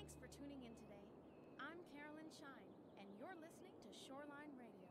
Thanks for tuning in today. I'm Carolyn Shine, and you're listening to Shoreline Radio.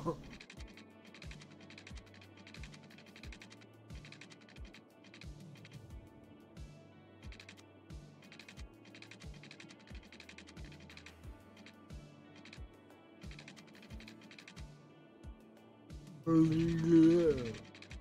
Yeah.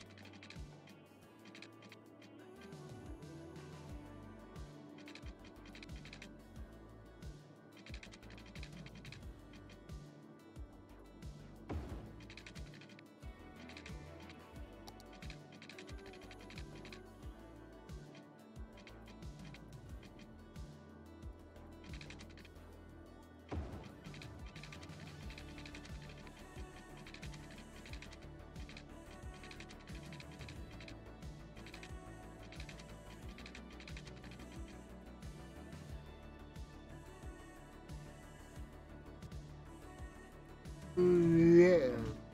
Yeah.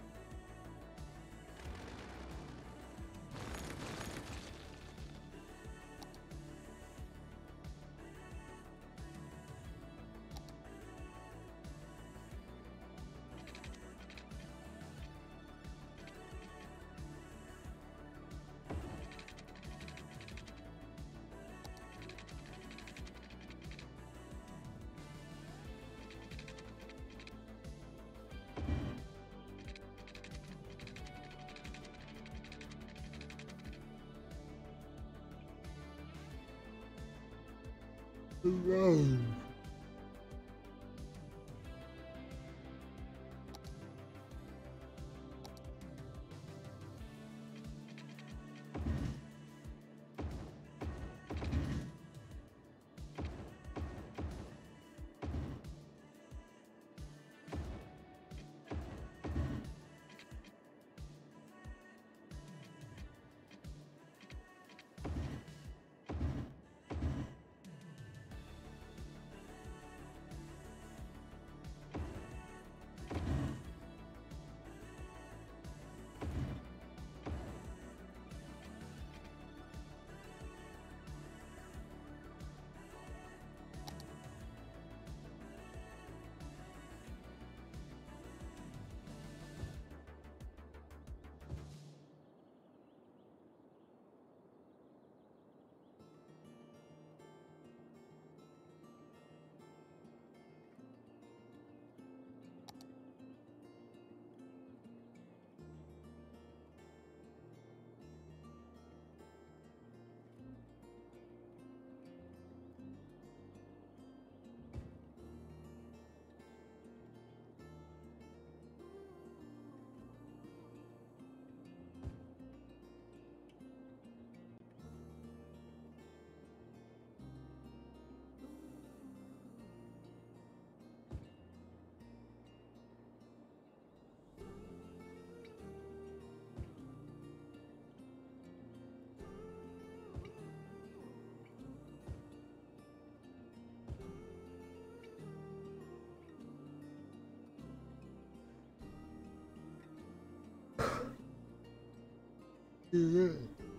Yeah.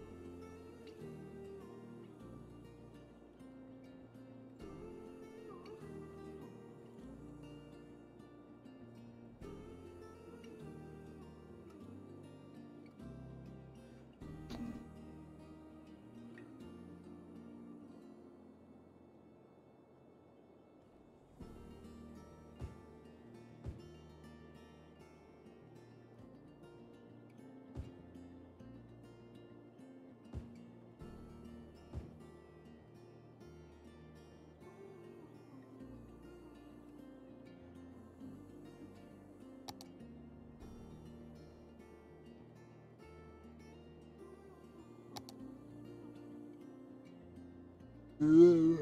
Yeah.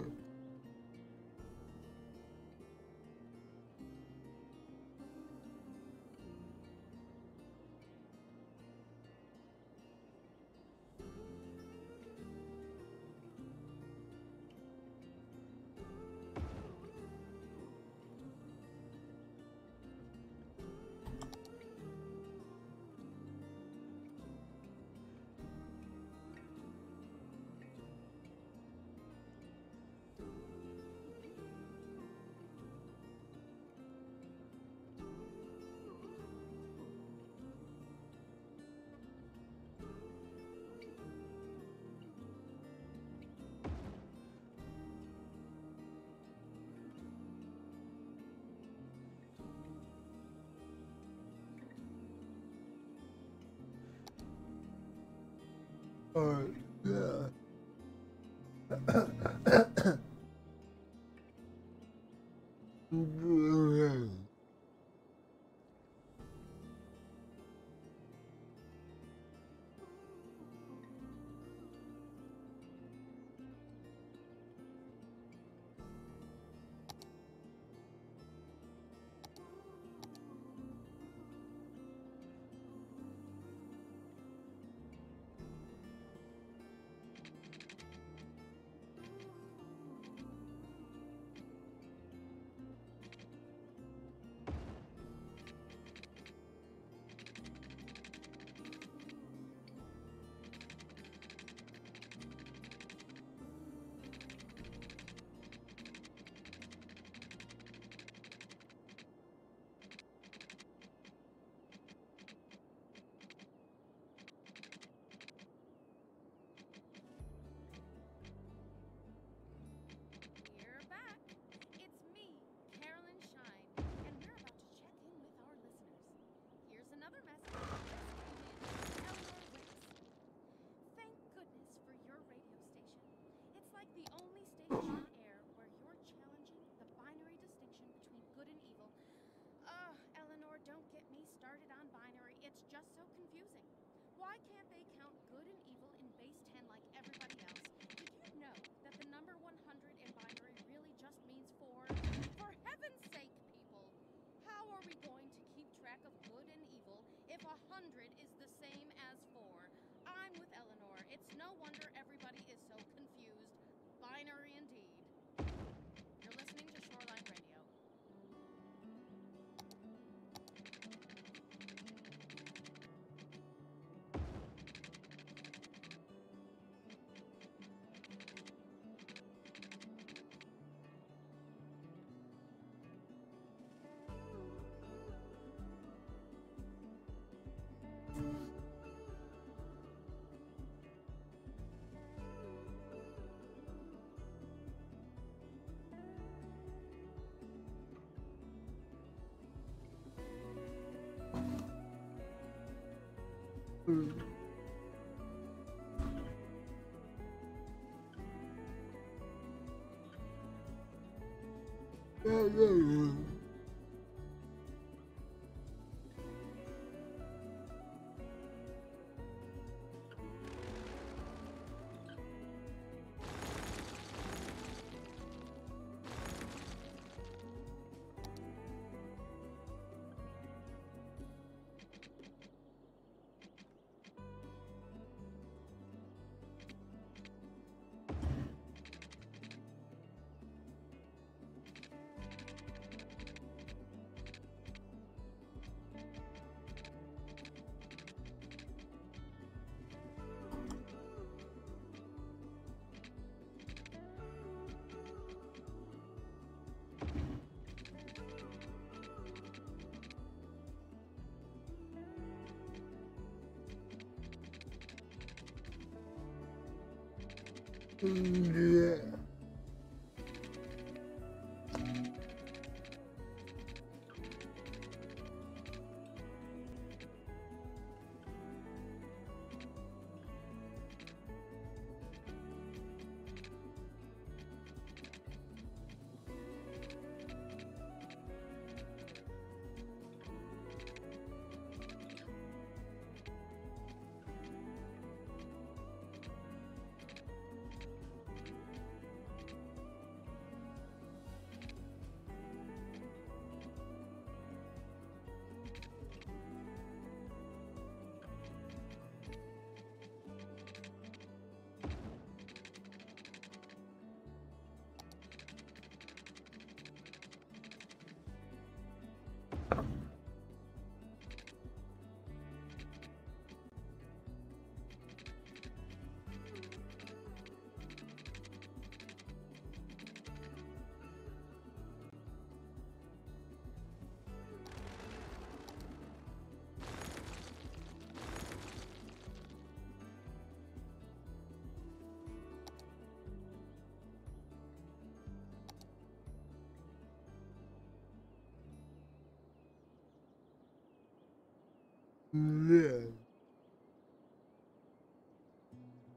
Oh, yeah. We're back. It's me, Carolyn Shine, and we're about to check in with our listeners. Here's another message that just came in from Eleanor Wicks. Thank goodness for your radio station. It's like the only station on air where you're challenging the binary distinction between good and evil. Eleanor, don't get me started on binary. It's just so confusing. Why can't they count good and evil in base 10 like everybody else? Did you know that the number 100 in binary really just means 4? For heaven's sake, people! How are we going to keep track of good and evil if 100 is the same as 4? I'm with Eleanor. It's no wonder everybody is so confused. Binary indeed. You're listening to Shoreline Radio. Yeah. Yeah.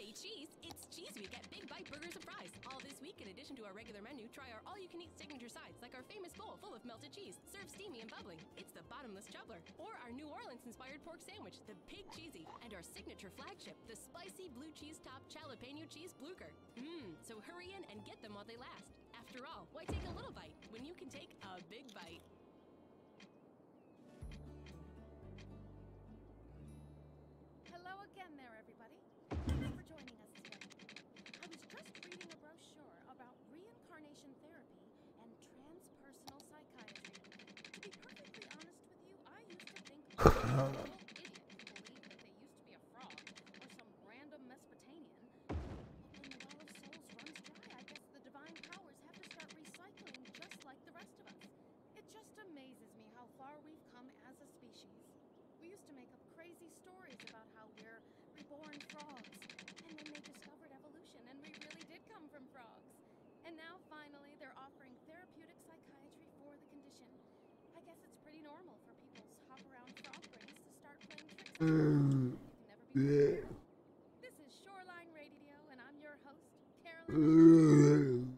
Hey Cheese, it's Cheese Week at Big Bite Burgers and Fries. All this week, in addition to our regular menu, try our all-you-can-eat signature sides, like our famous bowl full of melted cheese, served steamy and bubbling. It's the bottomless chubbler. Or our New Orleans-inspired pork sandwich, the Pig Cheesy. And our signature flagship, the spicy blue cheese top jalapeno cheese blucher. So hurry in and get them while they last. After all, why take a little bite when you can take a big bite? Hello again there, everybody. Thanks for joining us today. I was just reading a brochure about reincarnation therapy and transpersonal psychiatry. To be perfectly honest with you, I used to think I was a total idiot who believed that they used to be a frog or some random Mesopotamian. But when the well of souls runs dry, I guess the divine powers have to start recycling just like the rest of us. It just amazes me how far we've come as a species. We used to make up crazy stories about how we're reborn frogs, and then they discovered evolution, and we really did come from frogs. And now, finally, they're offering therapeutic psychiatry for the condition. I guess it's pretty normal for people's hop-around frog brains to start playing tricks on you. You can never be too careful. This is Shoreline Radio, and I'm your host, Carolyn.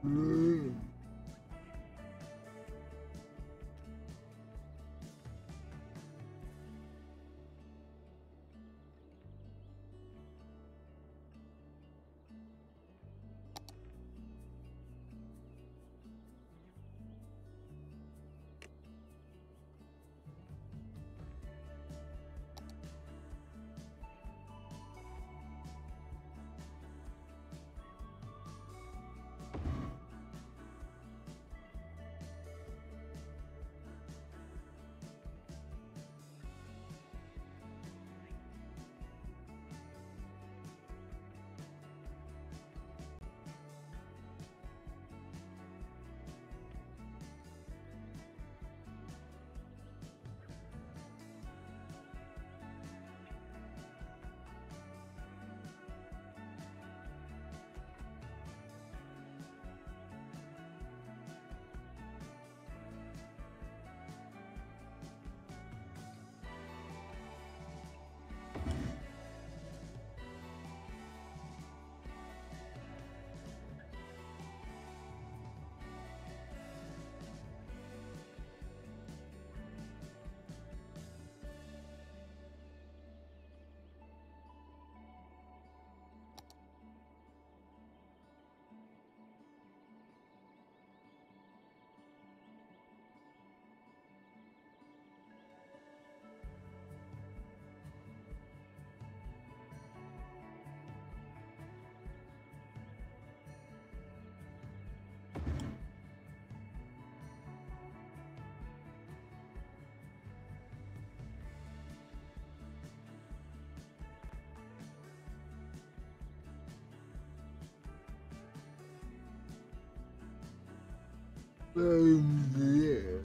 Yeah.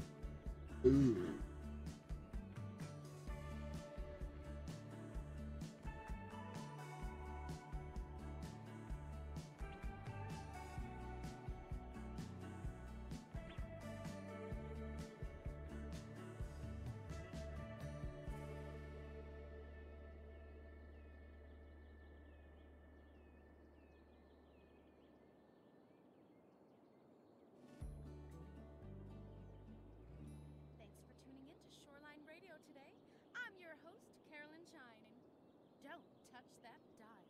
Thanks for tuning in to Shoreline Radio today. I'm your host, Carolyn Shine, and don't touch that dial.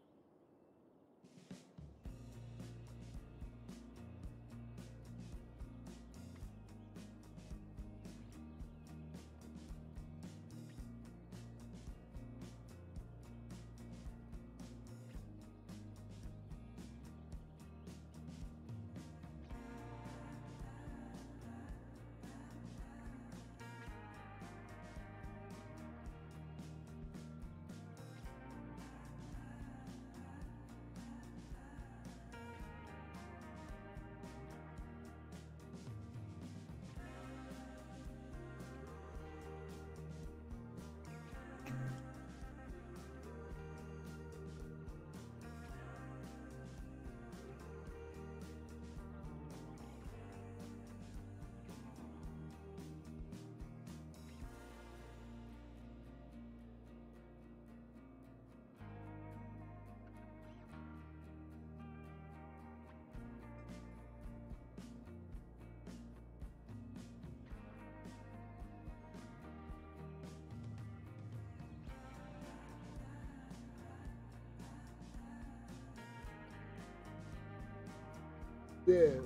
Yeah.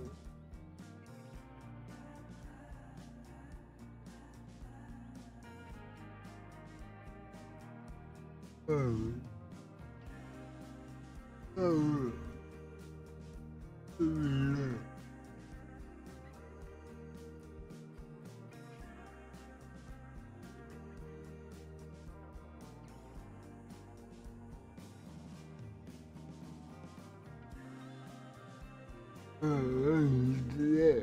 Oh. Oh. Yeah. Yeah.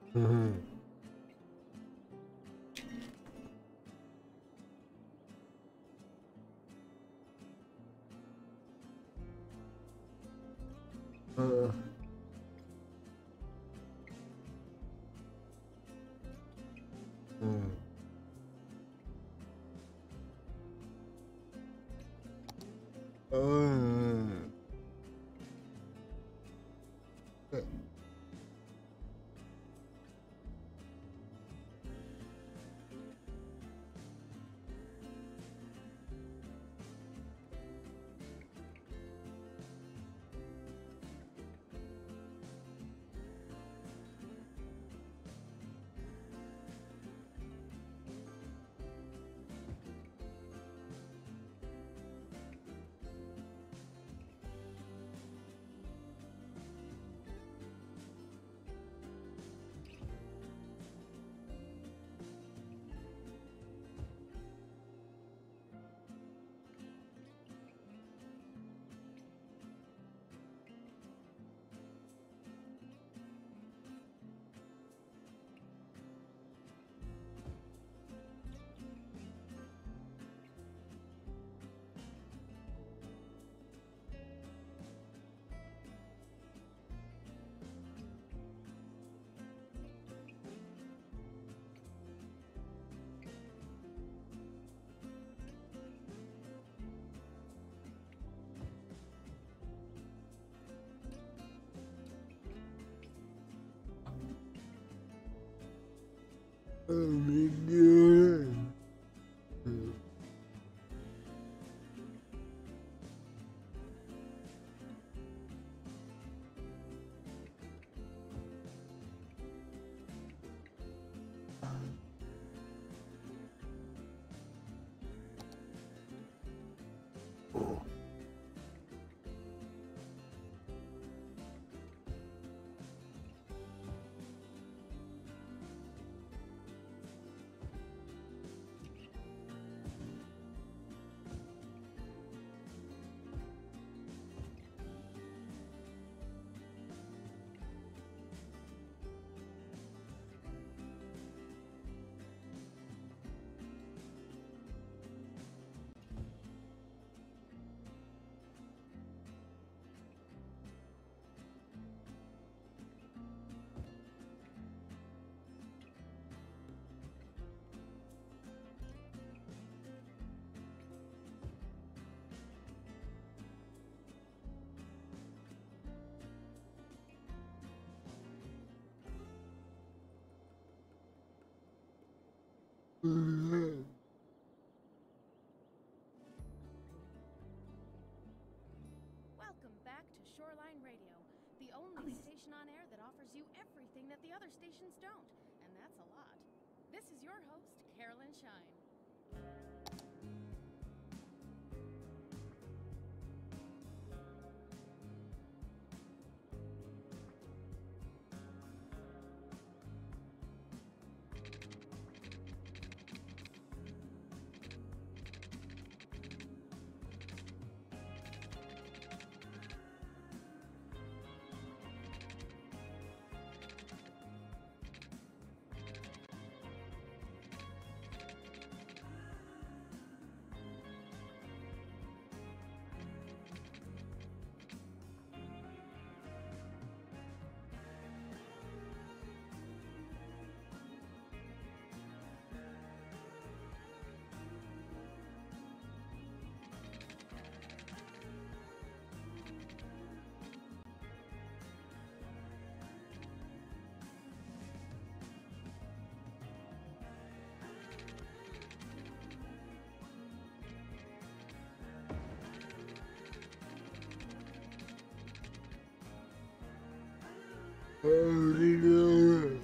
Mhm. Uh. Mm. Uh. Oh my god. Welcome back to Shoreline Radio, the only station on air that offers you everything that the other stations don't, and that's a lot. This is your host, Carolyn Shine. Oh my god.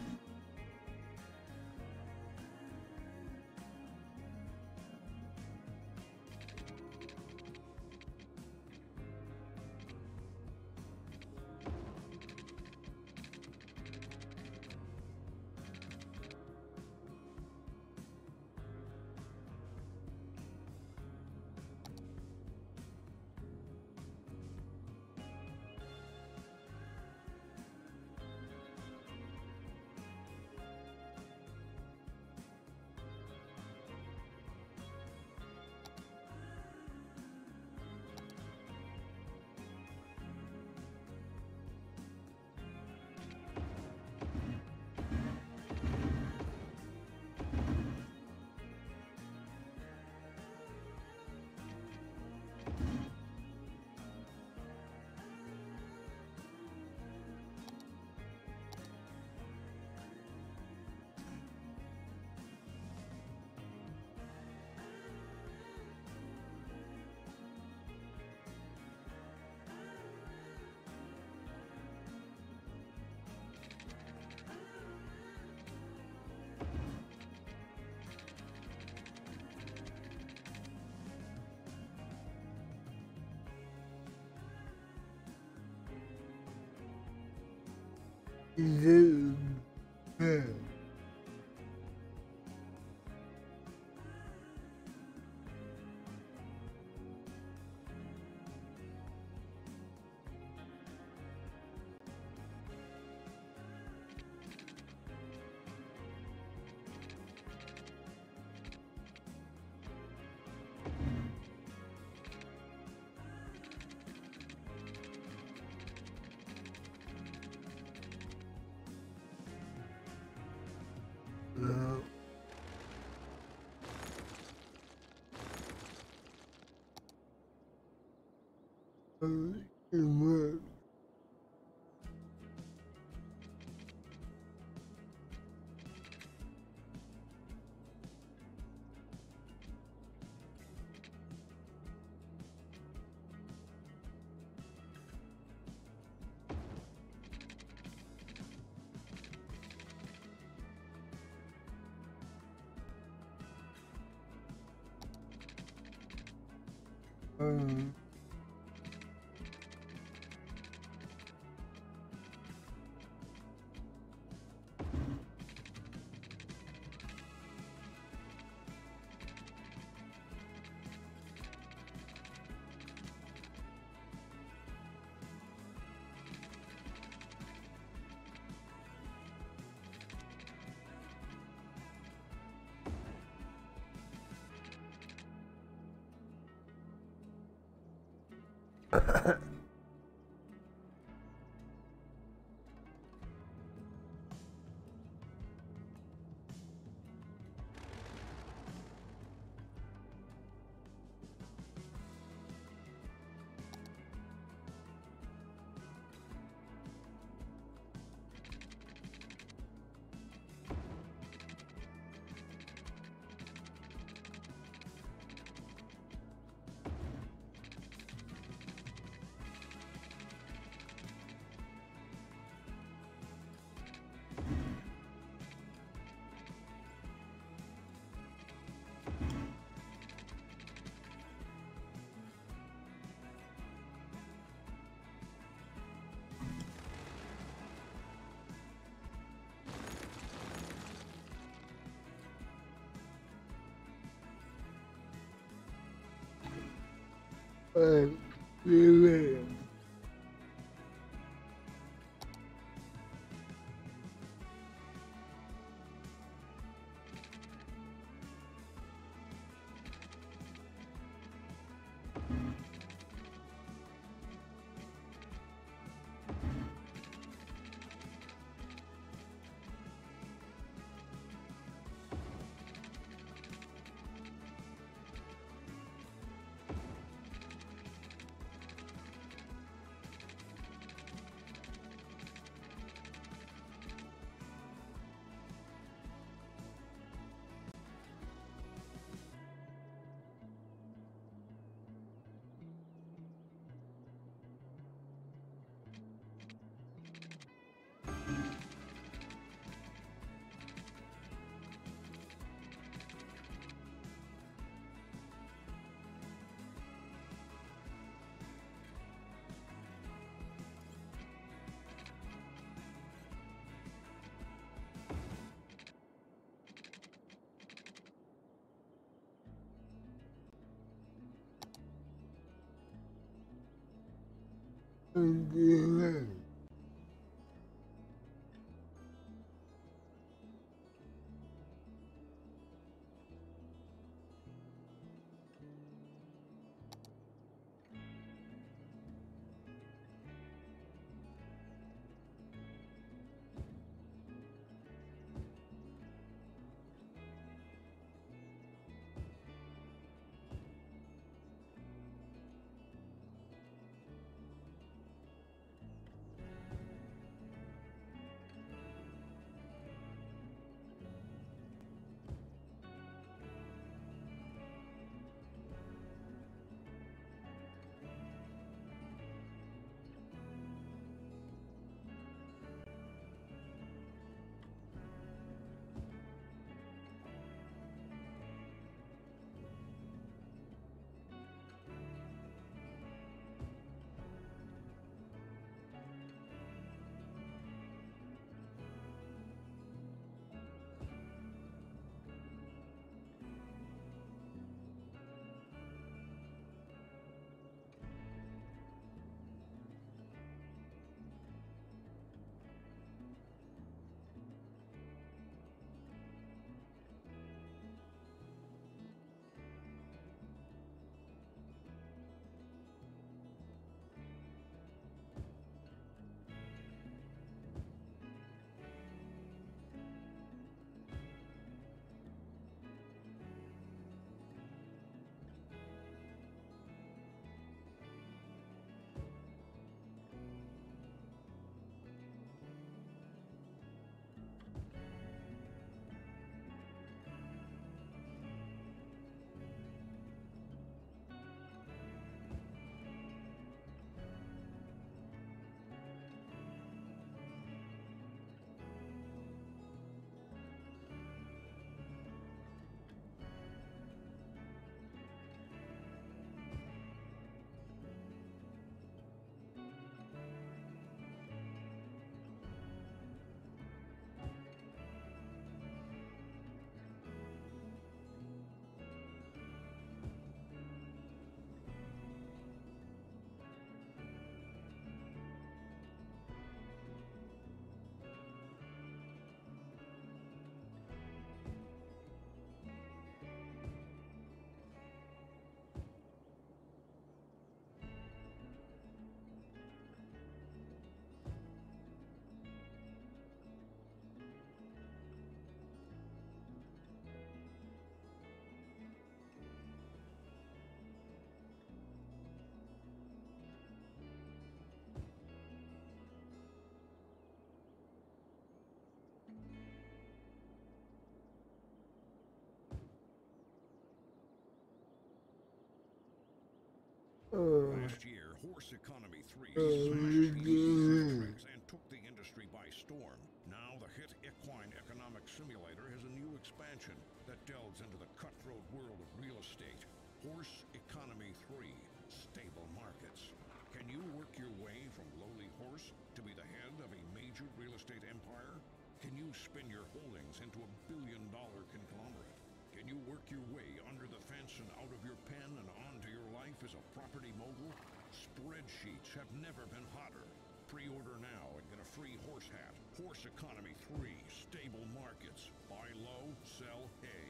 Horse Economy 3 smashed tracks and took the industry by storm. Now the hit Equine Economic Simulator has a new expansion that delves into the cutthroat world of real estate. Horse Economy 3, Stable Markets. Can you work your way from lowly horse to be the head of a major real estate empire? Can you spin your holdings into a billion-dollar conglomerate? Can you work your way under the fence and out of your pen and onto your life as a property mogul? Spreadsheets have never been hotter. Pre-order now and get a free horse hat. Horse Economy 3, Stable Markets. Buy low, sell hay.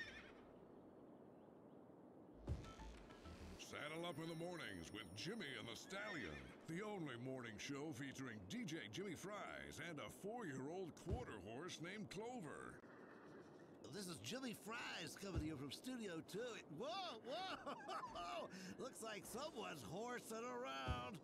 Saddle up in the mornings with Jimmy and the Stallion, the only morning show featuring DJ Jimmy Fries and a 4-year-old quarter horse named Clover. This is Jimmy Fries coming to you from Studio 2. Whoa, whoa! Looks like someone's horsing around.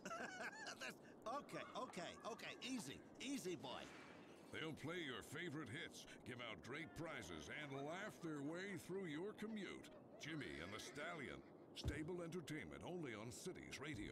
Okay. Easy, boy. They'll play your favorite hits, give out great prizes, and laugh their way through your commute. Jimmy and the Stallion. Stable entertainment only on Cities Radio.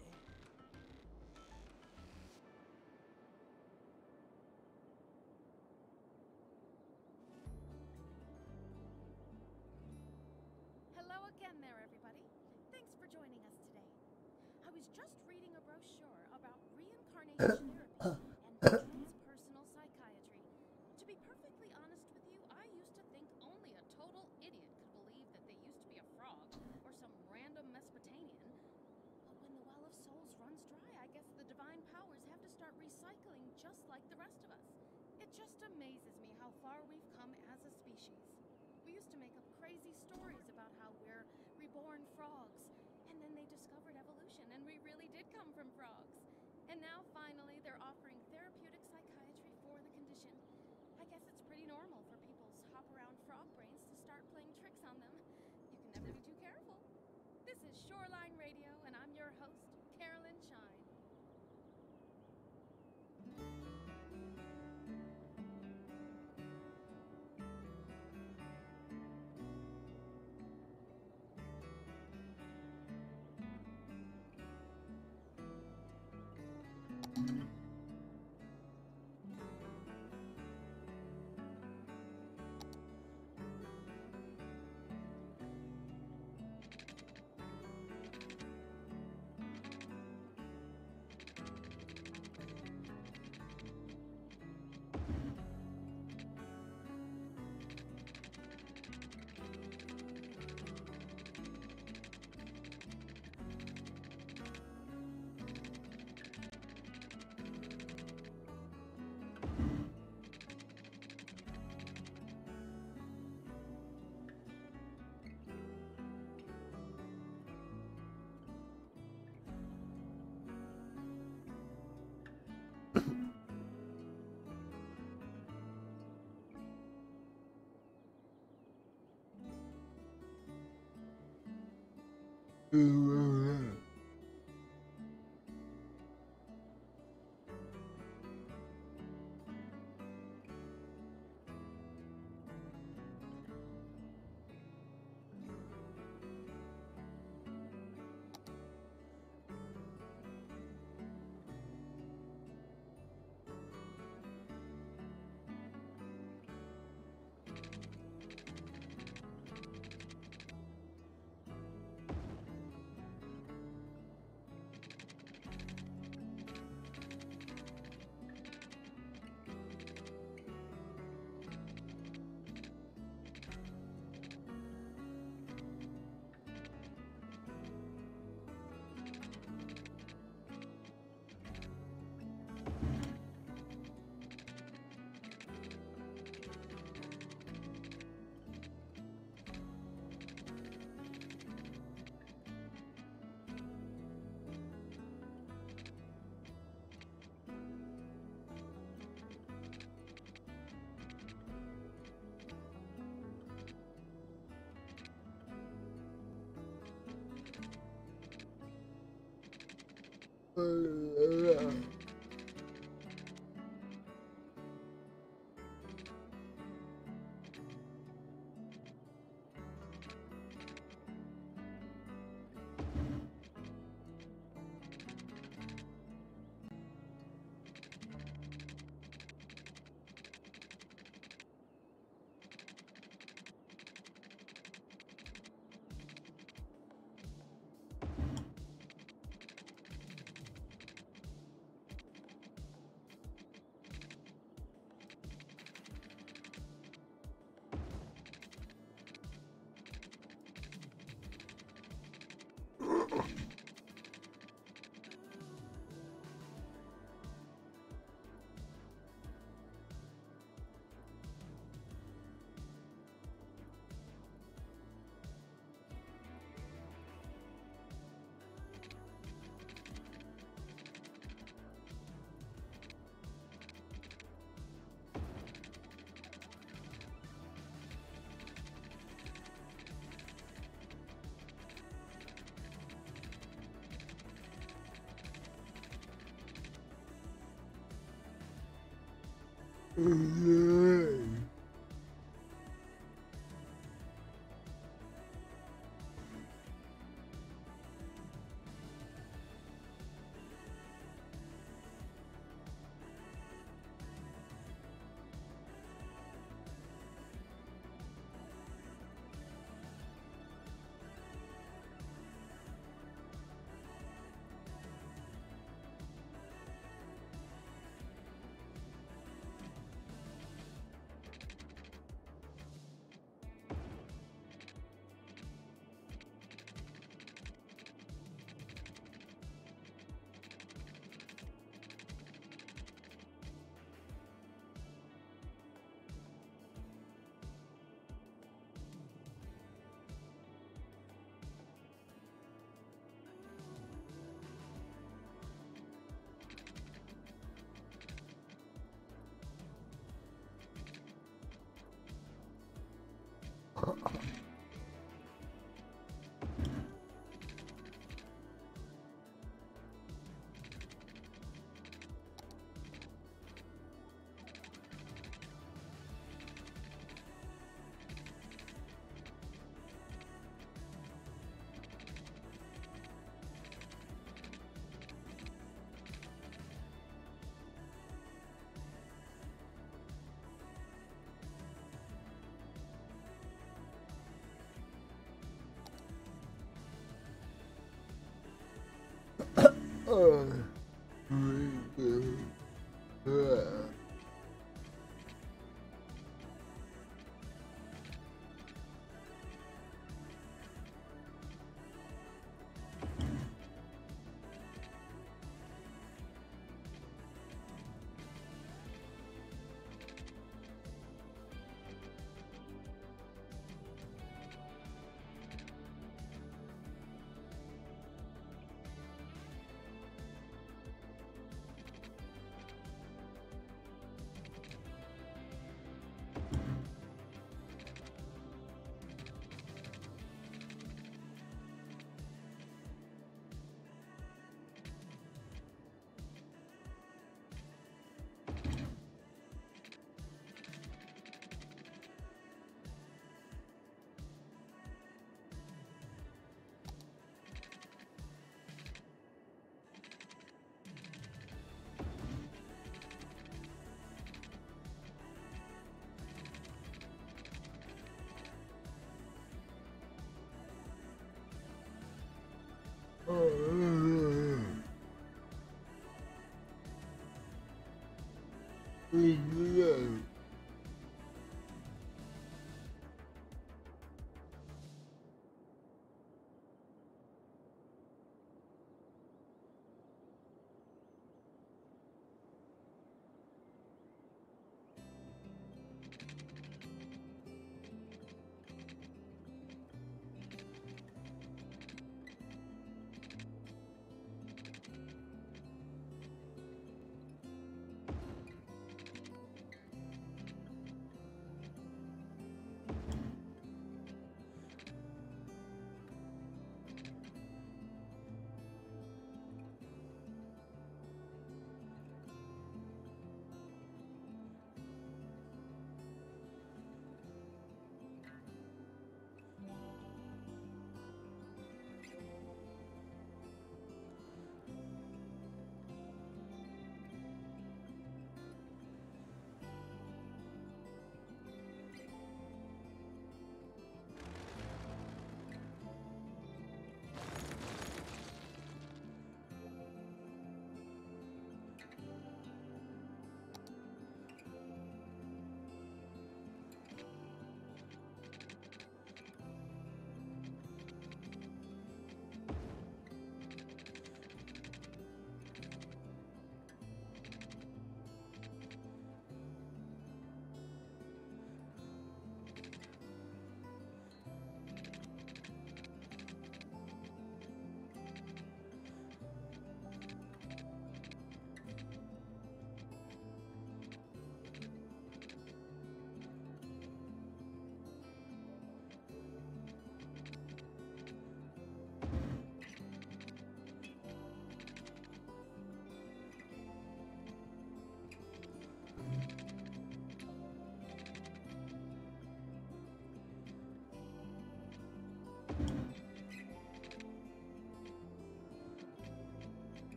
Hello again there, everybody. Thanks for joining us today. I was just reading a brochure about reincarnation therapy and transpersonal psychiatry. To be perfectly honest with you, I used to think only a total idiot could believe that they used to be a frog or some random Mesopotamian. But when the Well of Souls runs dry, I guess the divine powers have to start recycling just like the rest of us. It just amazes me how far we've come as a species. We used to make up crazy stories about how we're reborn frogs, and then they discovered evolution, and we really did come from frogs. And now, finally, they're offering therapeutic psychiatry for the condition. I guess it's pretty normal for people's hop-around frog brains to start playing tricks on them. You can never be too careful. This is Shoreline Radio, and I'm your host, Carolyn Shine.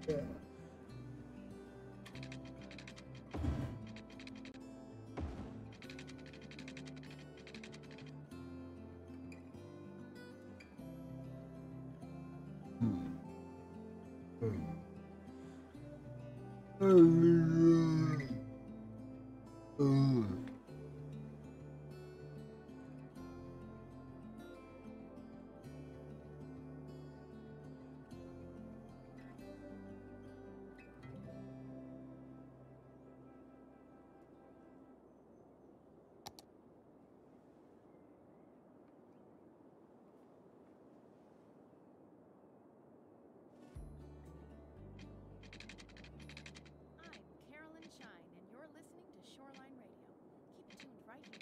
I'm Carolyn Shine, and you're listening to Shoreline Radio. Keep it tuned right here.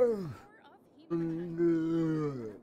Or of hematite.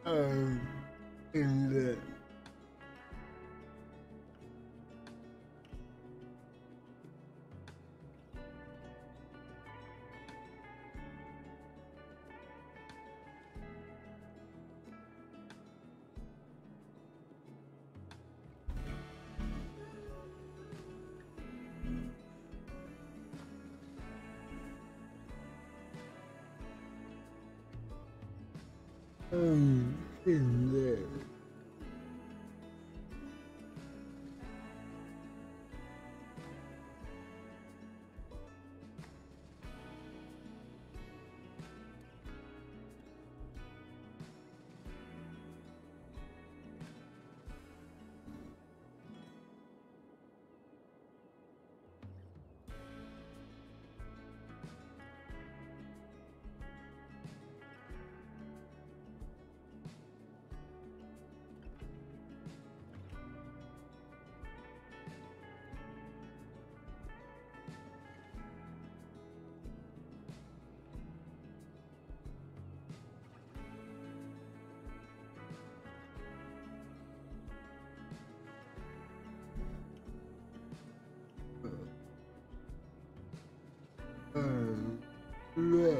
in the in there. Yeah.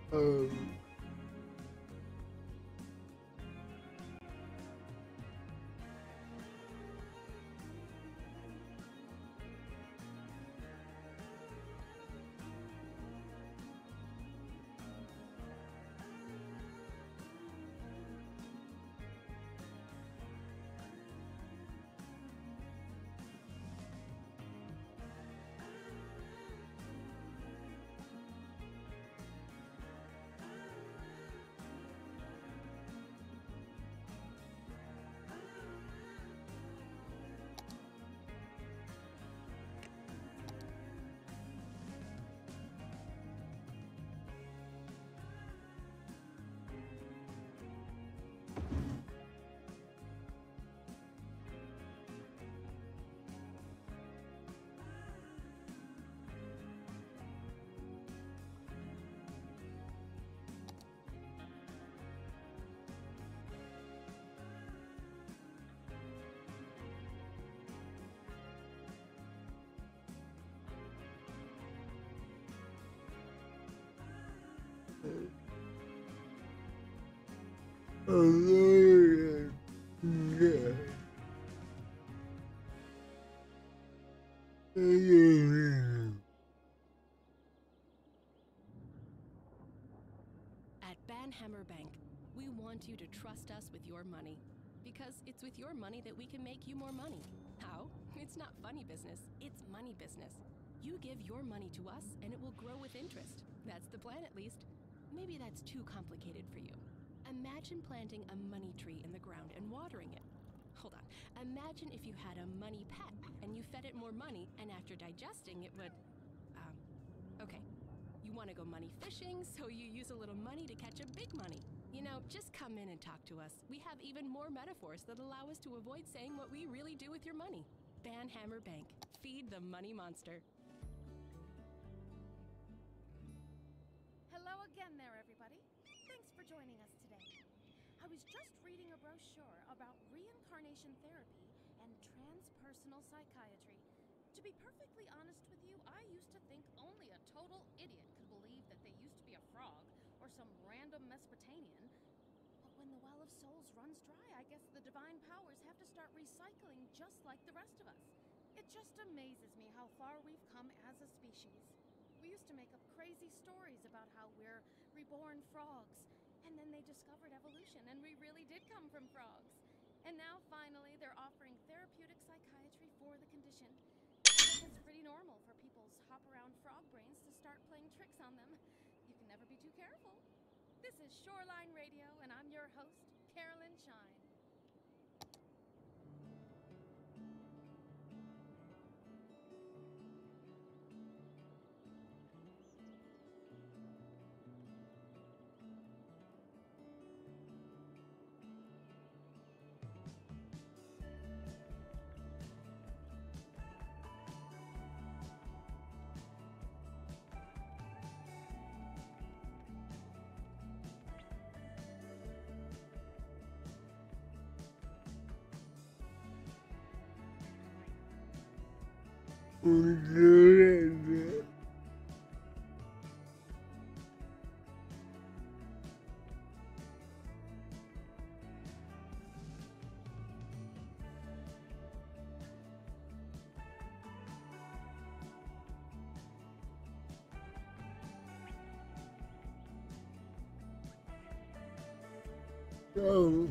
um, At Banhammer Bank, we want you to trust us with your money. Because it's with your money that we can make you more money. How? It's not funny business, it's money business. You give your money to us and it will grow with interest. That's the plan, at least. Maybe that's too complicated for you. Imagine planting a money tree in the ground and watering it. Hold on. Imagine if you had a money pet and you fed it more money, and after digesting it would... Okay. You want to go money fishing, so you use a little money to catch a big money. You know, just come in and talk to us. We have even more metaphors that allow us to avoid saying what we really do with your money. Banhammer Bank. Feed the money monster. Hello again there, everybody. Thanks for joining us today. I was just reading a brochure about reincarnation therapy and transpersonal psychiatry. To be perfectly honest with you, I used to think only a total idiot could believe that they used to be a frog or some random Mesopotamian. But when the Well of Souls runs dry, I guess the divine powers have to start recycling just like the rest of us. It just amazes me how far we've come as a species. We used to make up crazy stories about how we're reborn frogs, and then they discovered evolution, and we really did come from frogs. And now, finally, they're offering therapeutic psychiatry for the condition. It's pretty normal for people's hop-around frog brains to start playing tricks on them. You can never be too careful. This is Shoreline Radio, and I'm your host, Carolyn Shine. Oh.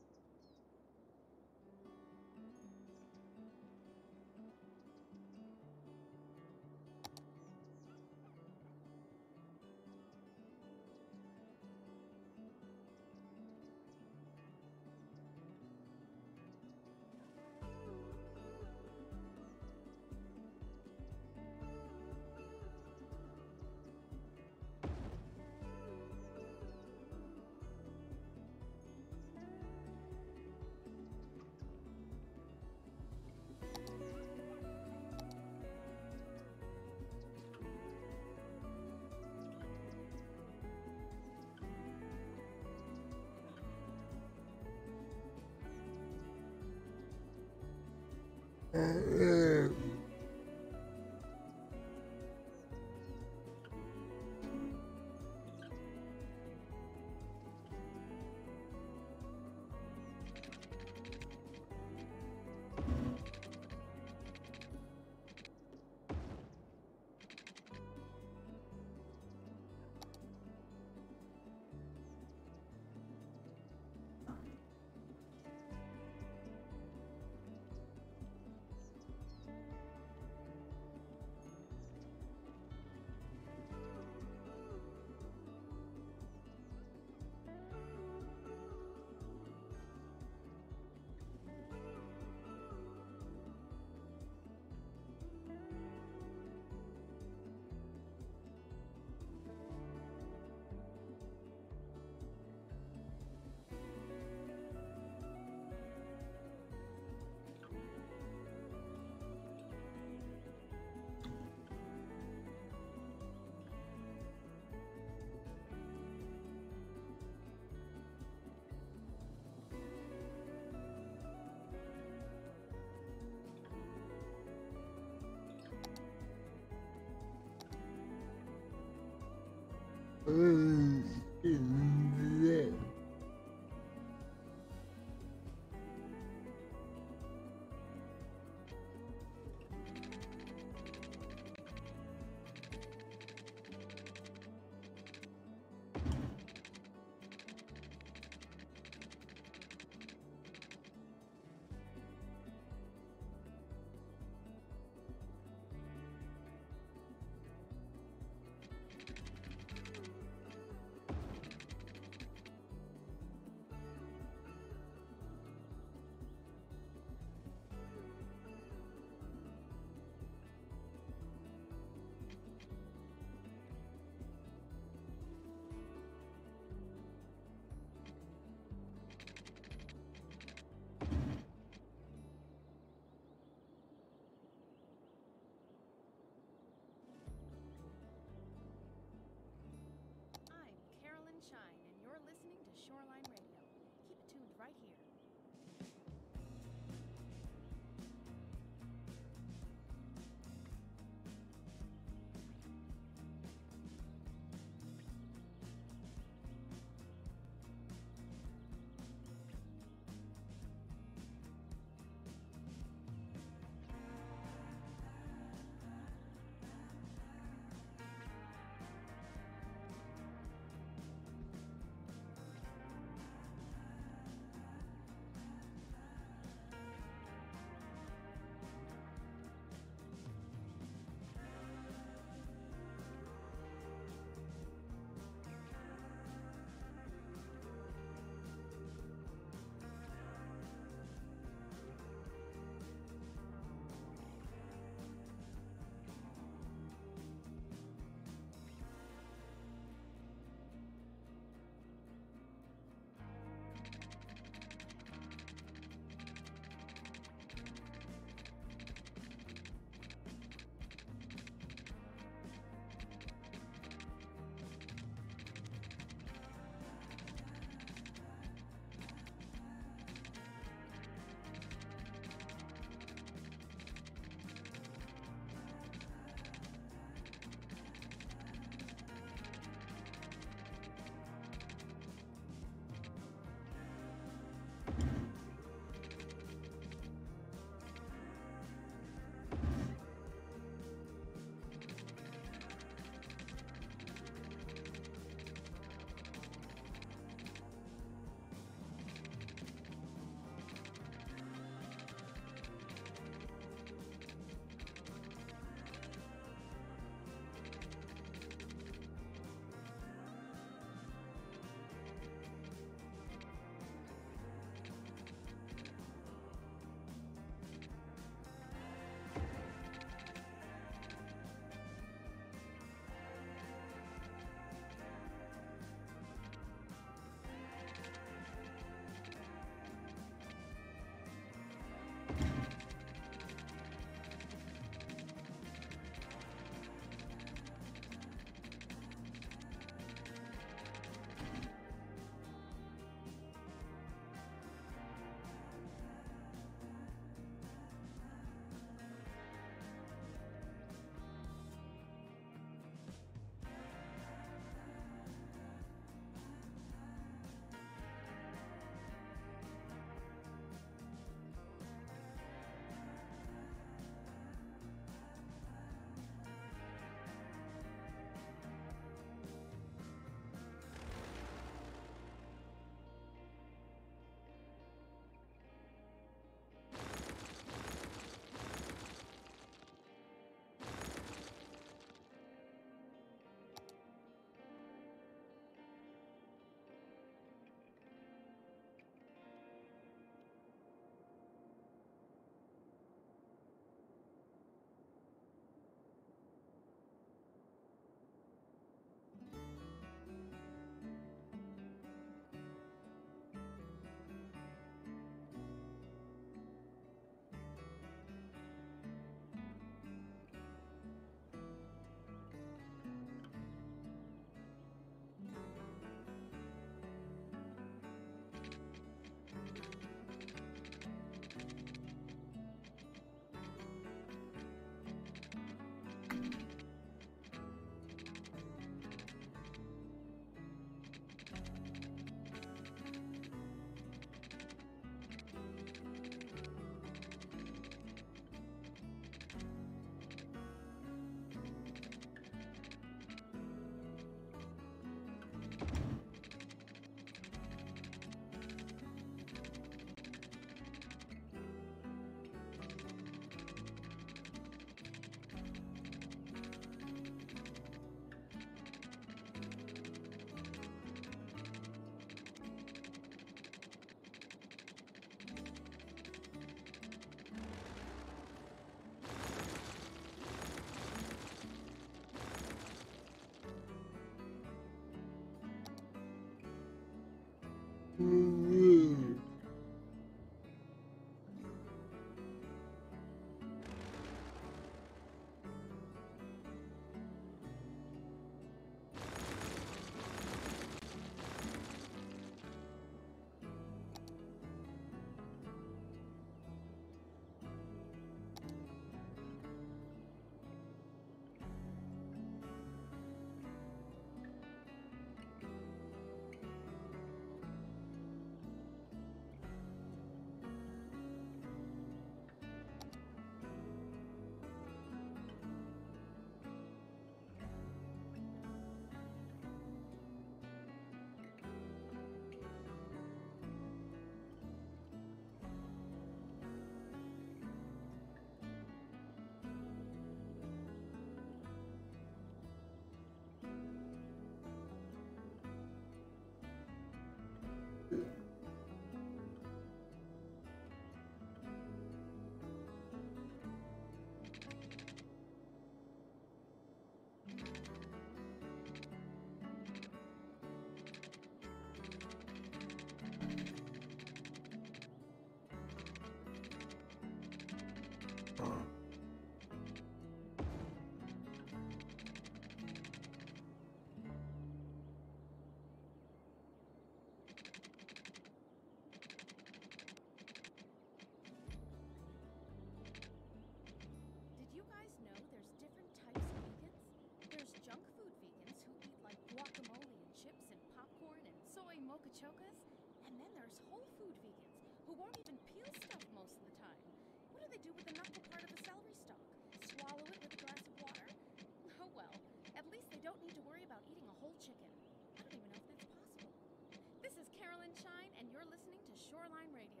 who won't even peel stuff most of the time. What do they do with the knuckle part of a celery stalk? Swallow it with a glass of water? Oh well, at least they don't need to worry about eating a whole chicken. I don't even know if that's possible. This is Carolyn Shine, and you're listening to Shoreline Radio.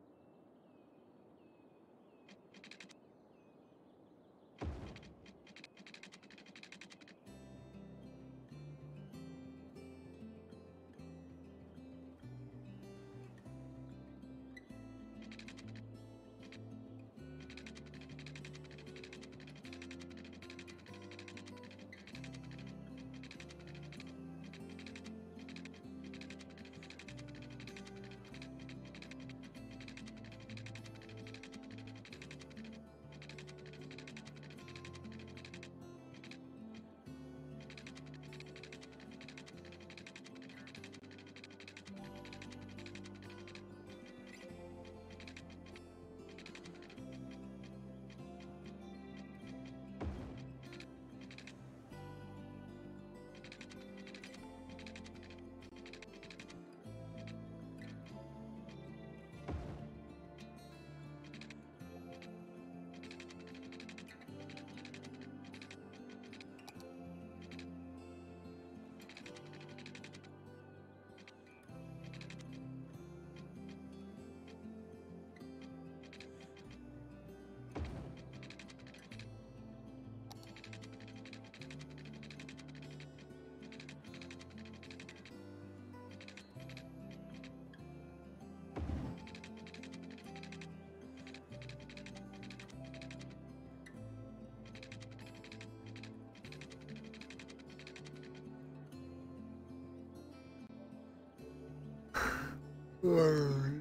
Word.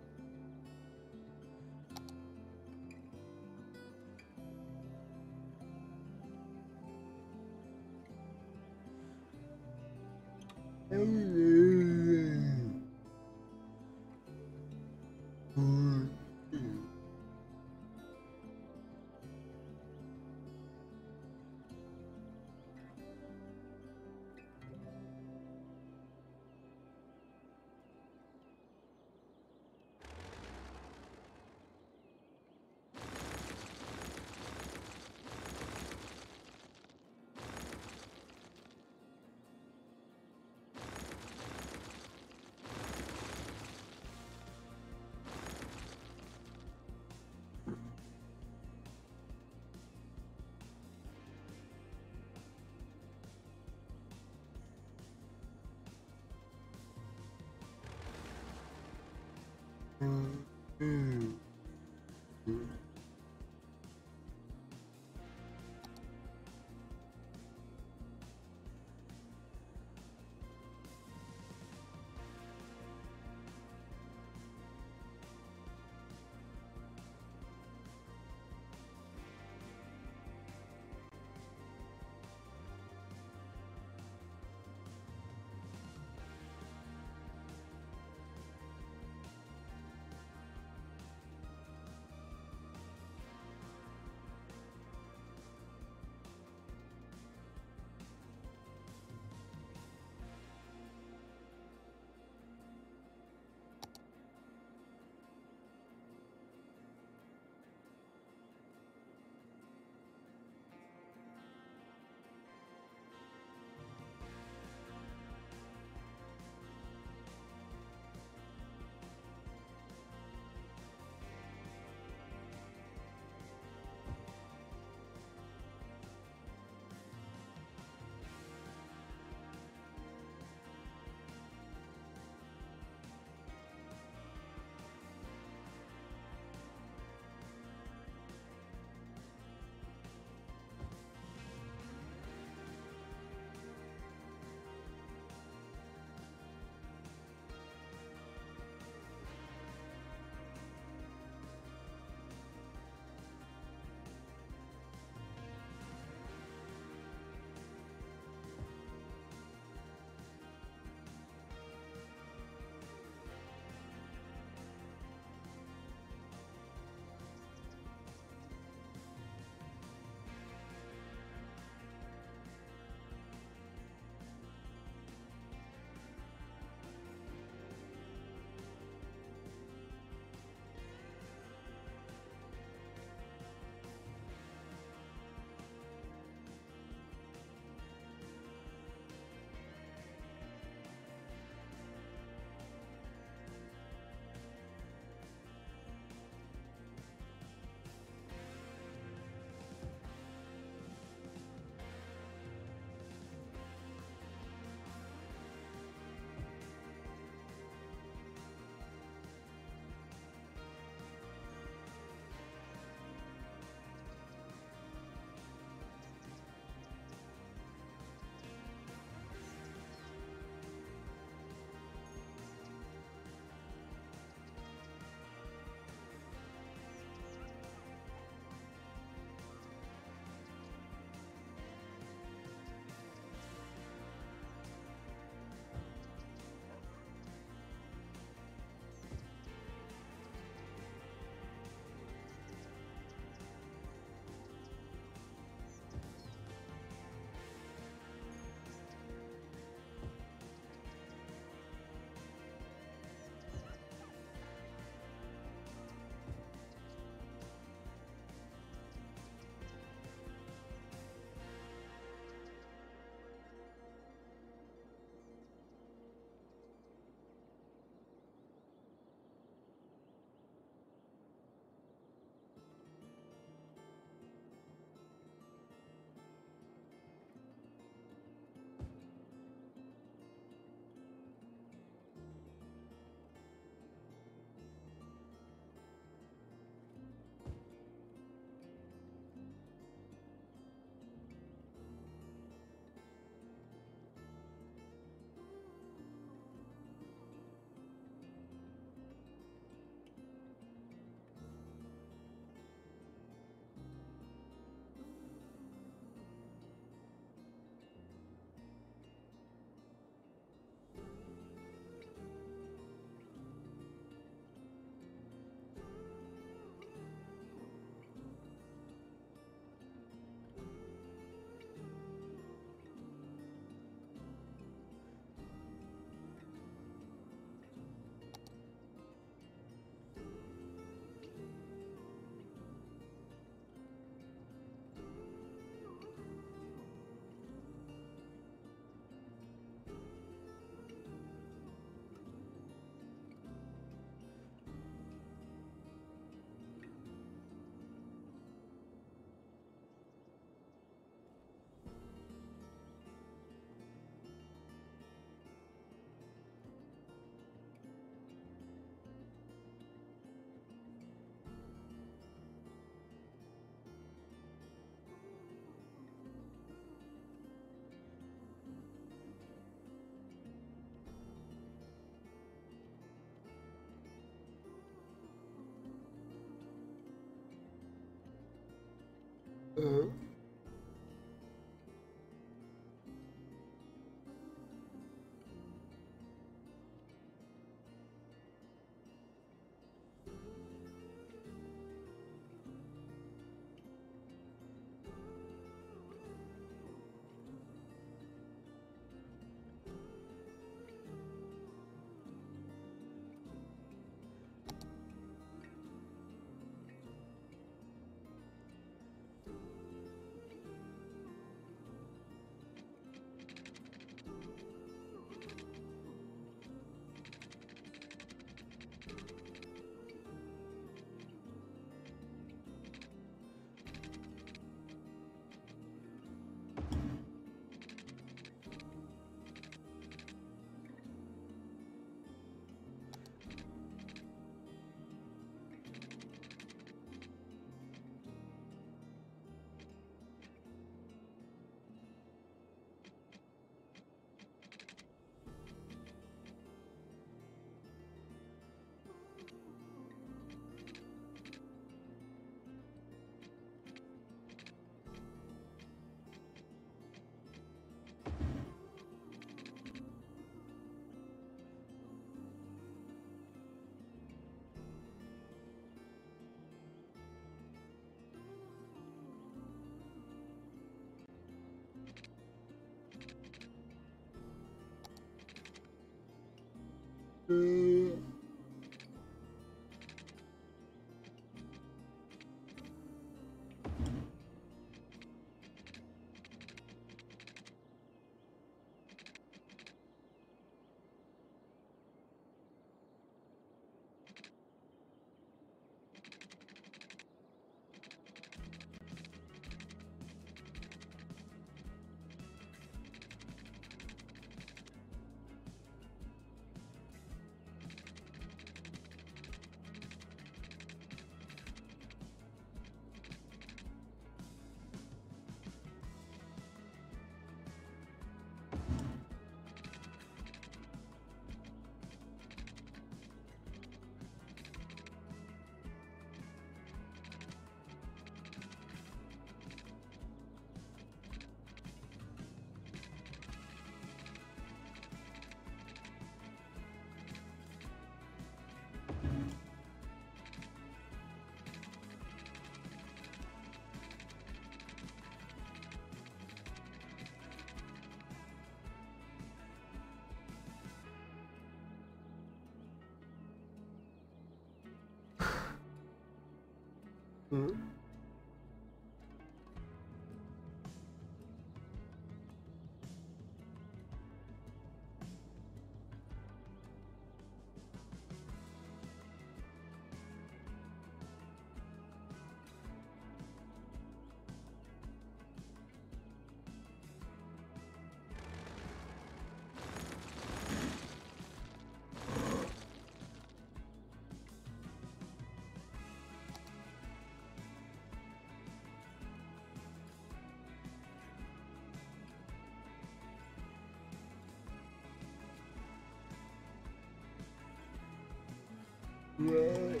Right.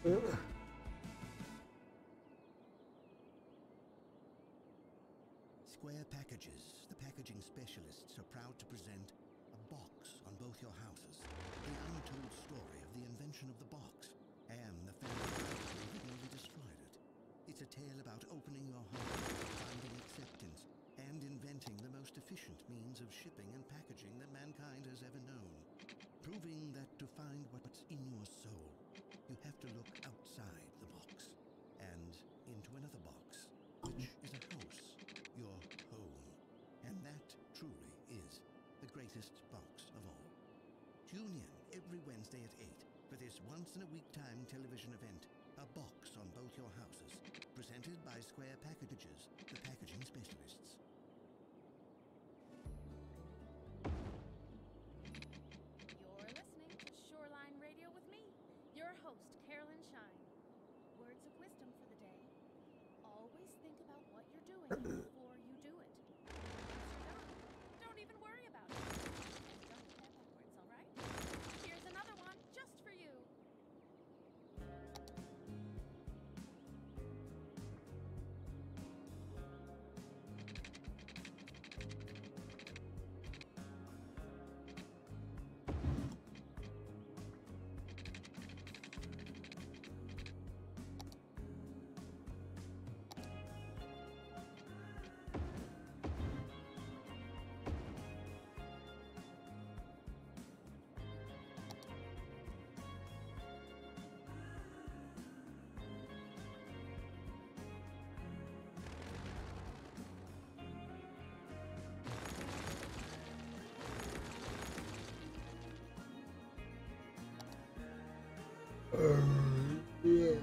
Square Packages, the packaging specialists, are proud to present a box on both your houses. The untold story of the invention of the box and the family who nearly destroyed it. It's a tale about opening your home, finding acceptance, and inventing the most efficient means of shipping and packaging that mankind has ever known. Proving that to find what's in your soul, you have to look outside the box and into another box, which is a house, your home. And that truly is the greatest box of all. Tune in every Wednesday at 8 for this once-in-a-week time television event, A Box on Both Your Houses, presented by Square Packages, the packaging specialists. You're listening to Shoreline Radio with me, your host, Carolyn Shine. Words of wisdom for the day. Always think about what you're doing before you do it. Once you're done, don't even worry about it. And don't do that backwards, all right? Here's another one just for you. Yeah.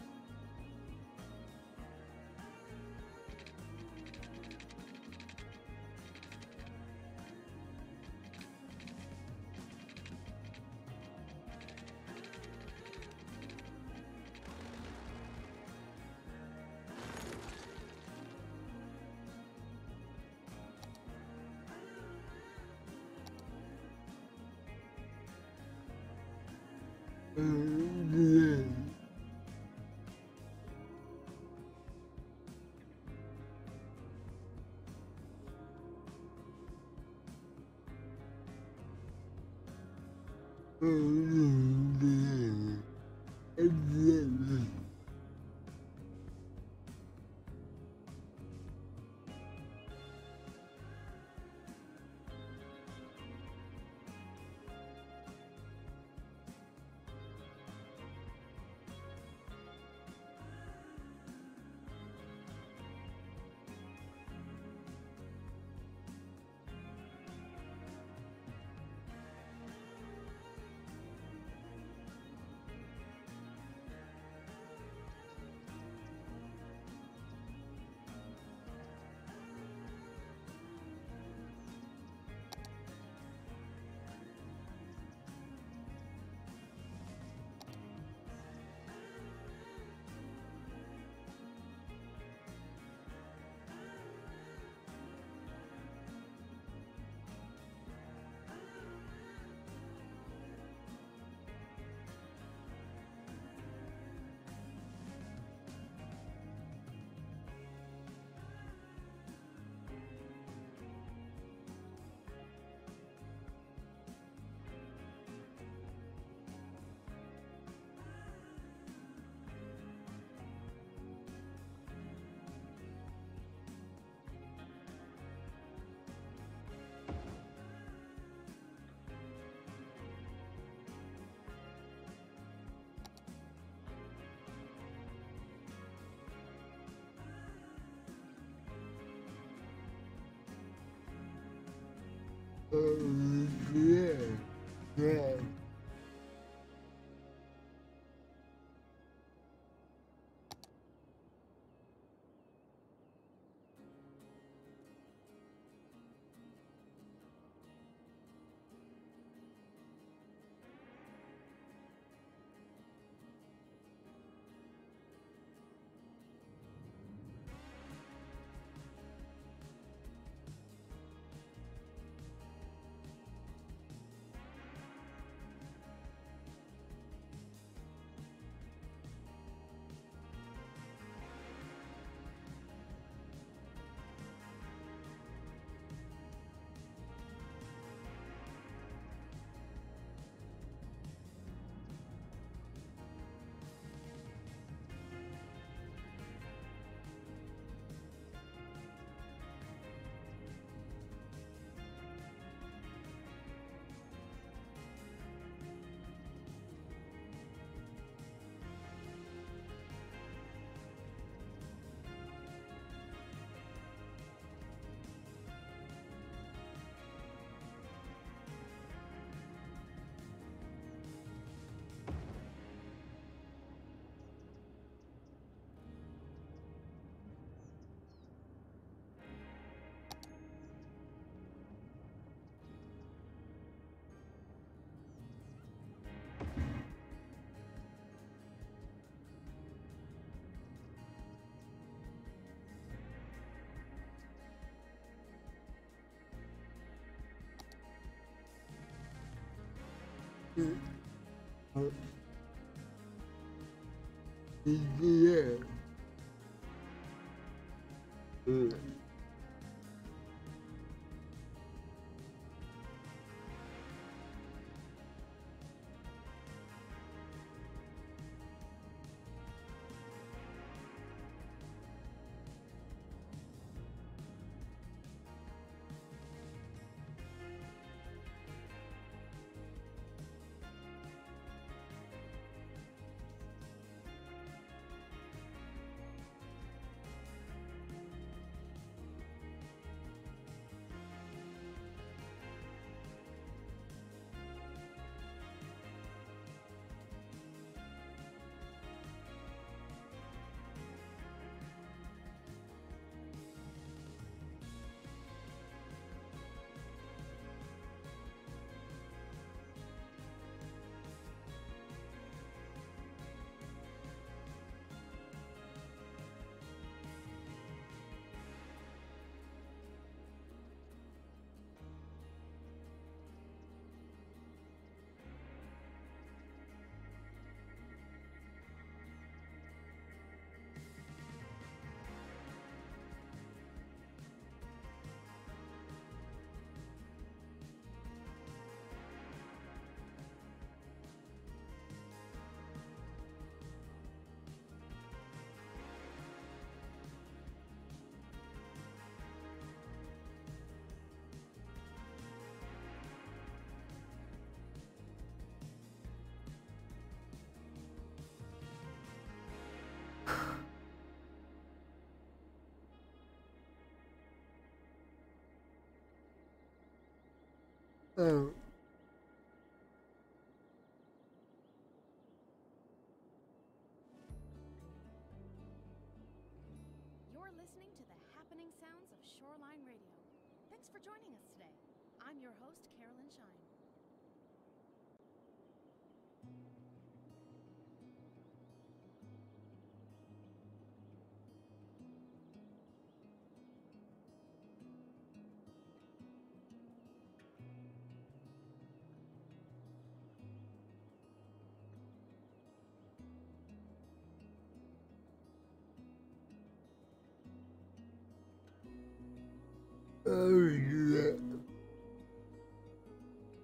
Yeah. Yeah. Oh. You're listening to the happening sounds of Shoreline Radio. Thanks for joining us today. I'm your host, Carolyn Shine. Oh, yeah.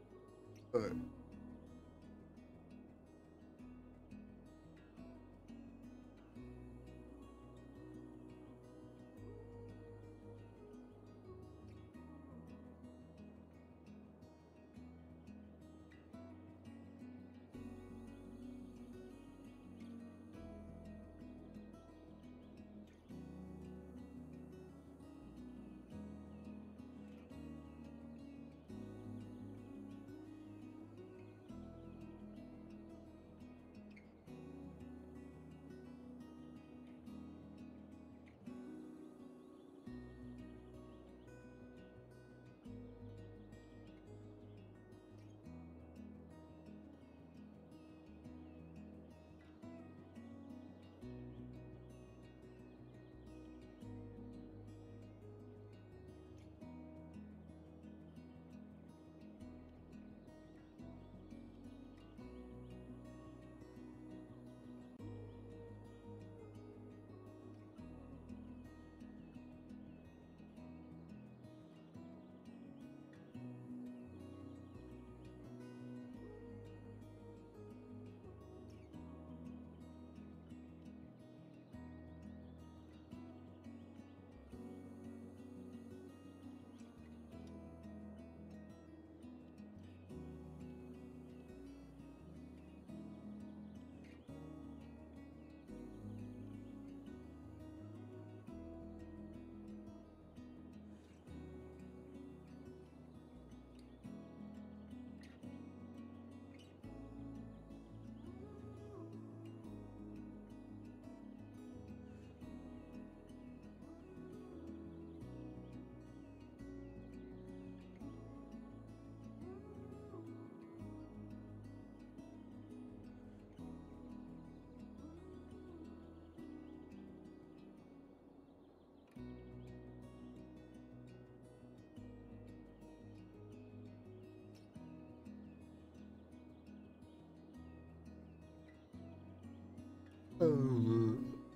Oh.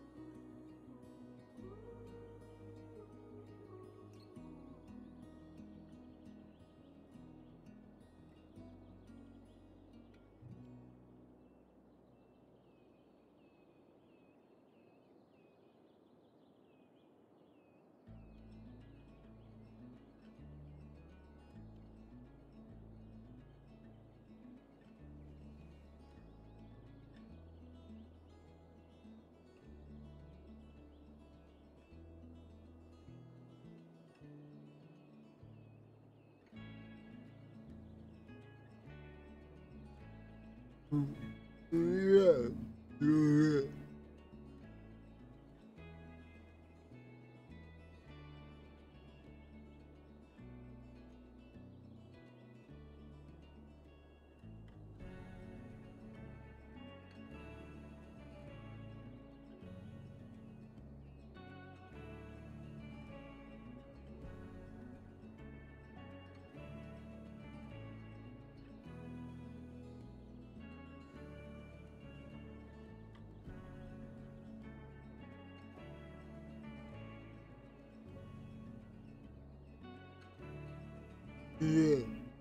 Yeah. Yeah. Yeah.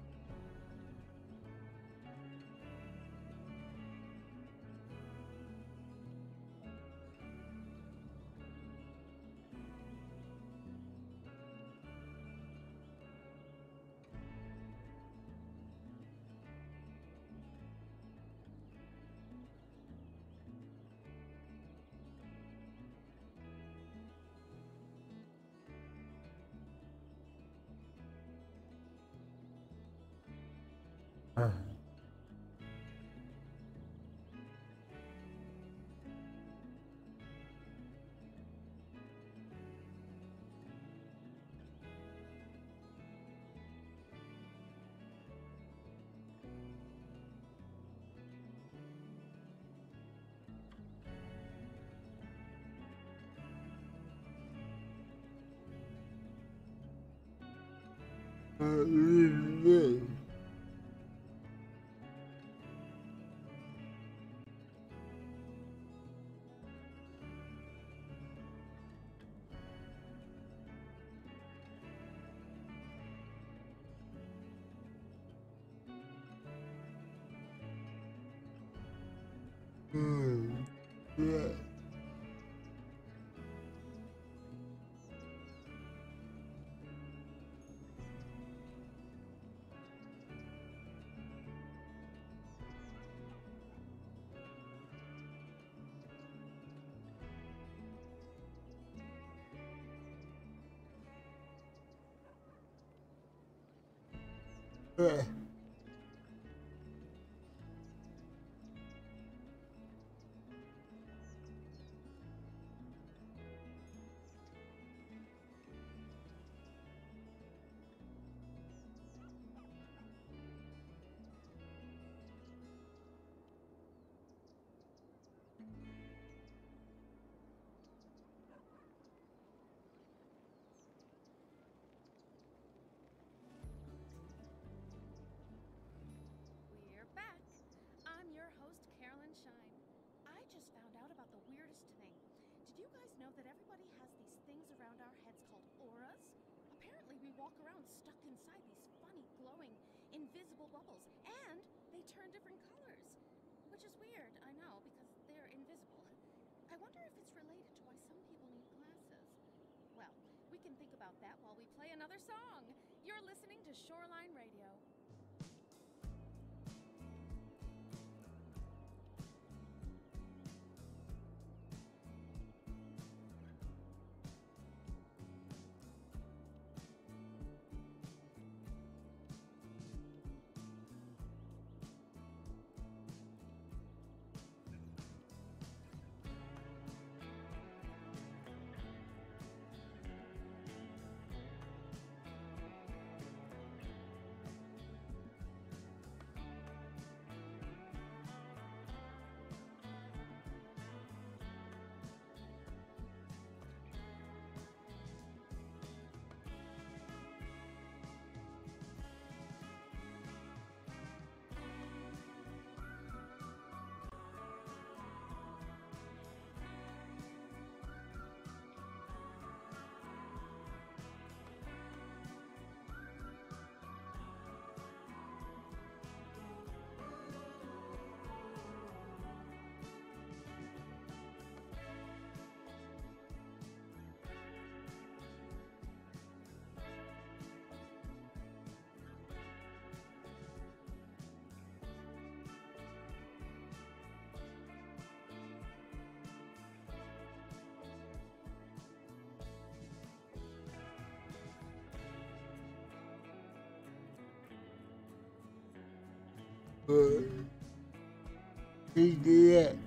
Yeah. Yeah. Yeah. We're back. I'm your host, Carolyn Shine. I just found out about the weirdest thing. Did you guys know that everybody has these things around our heads called auras? Apparently, we walk around stuck inside these funny, glowing, invisible bubbles, and they turn different colors. Which is weird, I know, because they're invisible. I wonder if it's related to why some people need glasses. Well, we can think about that while we play another song. You're listening to Shoreline Radio. He did.